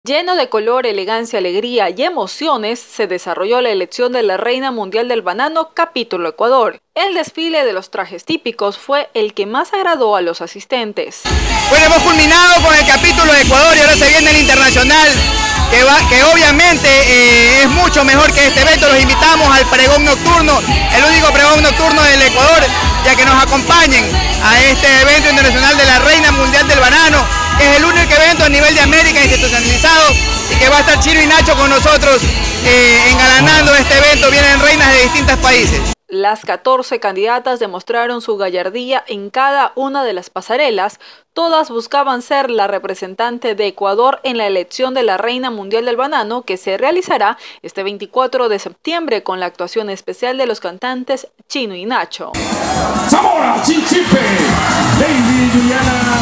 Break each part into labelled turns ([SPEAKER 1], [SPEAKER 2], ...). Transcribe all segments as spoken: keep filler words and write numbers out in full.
[SPEAKER 1] Lleno de color, elegancia, alegría y emociones, se desarrolló la elección de la Reina Mundial del Banano Capítulo Ecuador. El desfile de los trajes típicos fue el que más agradó a los asistentes.
[SPEAKER 2] Bueno, hemos culminado con el Capítulo de Ecuador y ahora se viene el internacional, que, va, que obviamente eh, es mucho mejor que este evento. Los invitamos al pregón nocturno, el único pregón nocturno del Ecuador, ya que nos acompañen a este evento internacional de la Reina Mundial del Banano, que es el único evento a nivel de América institucionalizado y que va a estar Chino y Nacho con nosotros eh, engalanando este evento. Vienen reinas de distintos países.
[SPEAKER 1] Las catorce candidatas demostraron su gallardía en cada una de las pasarelas. Todas buscaban ser la representante de Ecuador en la elección de la Reina Mundial del Banano, que se realizará este veinticuatro de septiembre con la actuación especial de los cantantes Chino y Nacho.
[SPEAKER 3] Zamora, Chinchipe, Lady Juliana,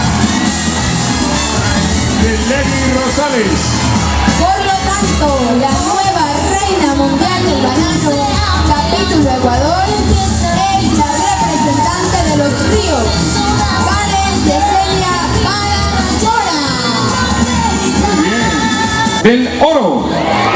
[SPEAKER 3] Lenny Rosales.
[SPEAKER 4] Por lo tanto, la nueva Reina Mundial del Banano Capítulo Ecuador es la representante de los ríos, Karen Yesenia Barachora.
[SPEAKER 3] Muy bien. Del oro,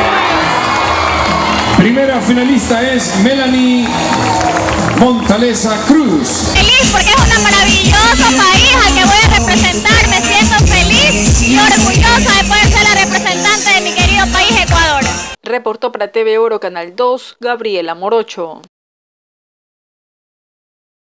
[SPEAKER 3] primera finalista es Melanie Montaleza Cruz.
[SPEAKER 5] Feliz porque es un maravilloso país al que voy a representar. Me siento feliz y orgullosa de poder ser la representante de mi querido país Ecuador.
[SPEAKER 1] Reportó para T V Oro Canal dos, Gabriela Morocho.